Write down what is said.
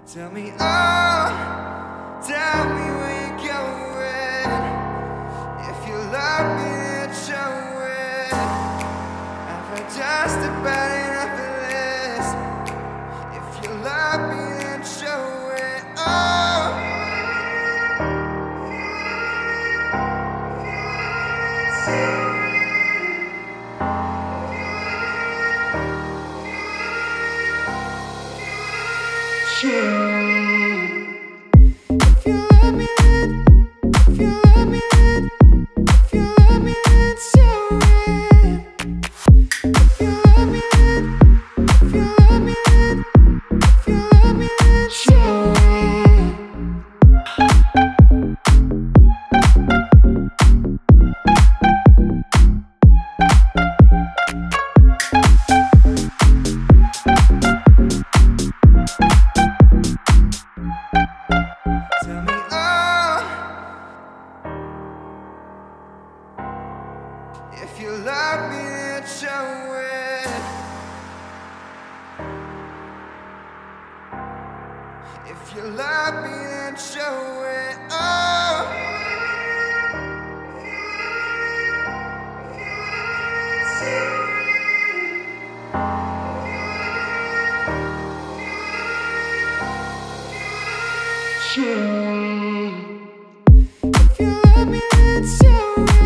Tell me, oh, tell me where you're going. If you love me, then show it. I've heard just about enough of this. If you love me, then show it. Oh, sure. If you love me, then show it. If you love me, then show it. Oh, if you love me, then show it.